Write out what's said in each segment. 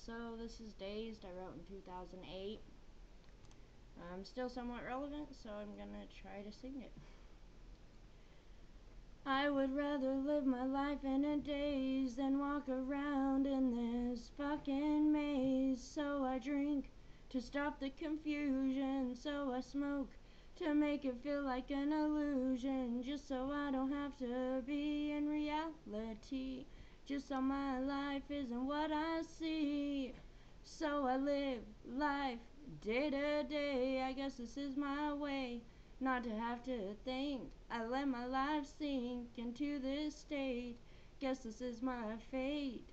So this is Dazed. I wrote in 2008. I'm still somewhat relevant, so I'm gonna try to sing it. I would rather live my life in a daze than walk around in this fucking maze. So I drink to stop the confusion, so I smoke to make it feel like an illusion, just so I don't have to be in reality, just so my life isn't what I see. So I live life day to day. I guess this is my way, not to have to think. I let my life sink into this state. Guess this is my fate.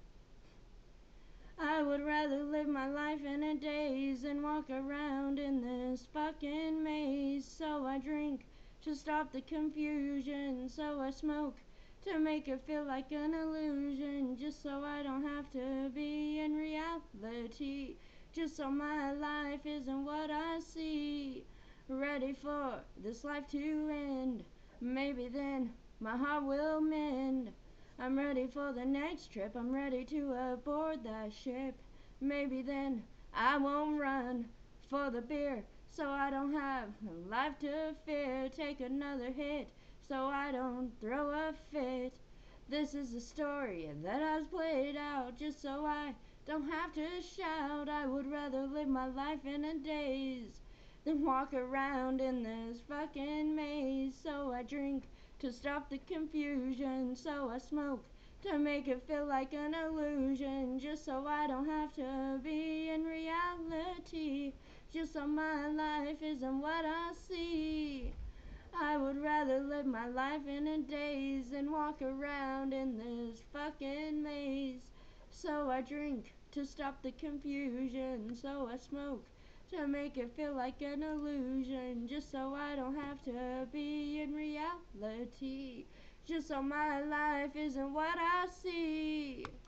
I would rather live my life in a daze than walk around in this fucking maze. So I drink to stop the confusion, so I smoke to make it feel like an illusion, just so I don't have to be in reality, just so my life isn't what I see. Ready for this life to end, maybe then my heart will mend. I'm ready for the next trip, I'm ready to aboard that ship. Maybe then I won't run for the beer, so I don't have life to fear. Take another hit so I don't throw a fit. This is a story that has played out, just so I don't have to shout. I would rather live my life in a daze than walk around in this fucking maze. So I drink to stop the confusion, so I smoke to make it feel like an illusion, just so I don't have to be in reality, just so my life isn't what I see. I would rather live my life in a daze than walk around in this fucking maze. So I drink to stop the confusion, so I smoke to make it feel like an illusion, just so I don't have to be in reality, just so my life isn't what I see.